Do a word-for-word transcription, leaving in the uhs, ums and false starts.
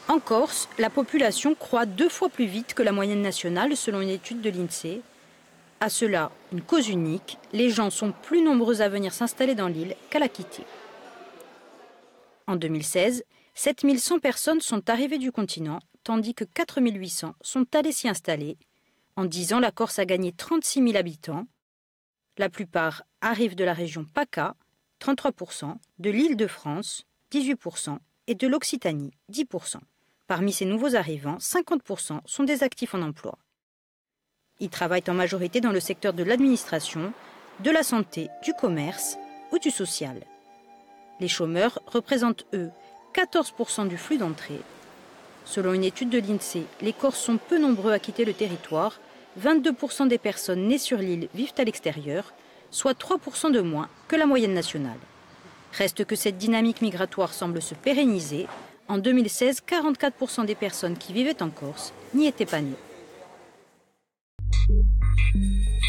En Corse, la population croît deux fois plus vite que la moyenne nationale selon une étude de l'INSEE. À cela, une cause unique, les gens sont plus nombreux à venir s'installer dans l'île qu'à la quitter. En deux mille seize, sept mille cent personnes sont arrivées du continent, tandis que quatre mille huit cents sont allées s'y installer. En dix ans, la Corse a gagné trente-six mille habitants. La plupart arrivent de la région PACA, trente-trois pour cent, de l'Île-de-France, dix-huit pour cent, et de l'Occitanie, dix pour cent. Parmi ces nouveaux arrivants, cinquante pour cent sont des actifs en emploi. Ils travaillent en majorité dans le secteur de l'administration, de la santé, du commerce ou du social. Les chômeurs représentent, eux, quatorze pour cent du flux d'entrée. Selon une étude de l'INSEE, les Corses sont peu nombreux à quitter le territoire. vingt-deux pour cent des personnes nées sur l'île vivent à l'extérieur, soit trois pour cent de moins que la moyenne nationale. Reste que cette dynamique migratoire semble se pérenniser. En deux mille seize, quarante-quatre pour cent des personnes qui vivaient en Corse n'y étaient pas nées.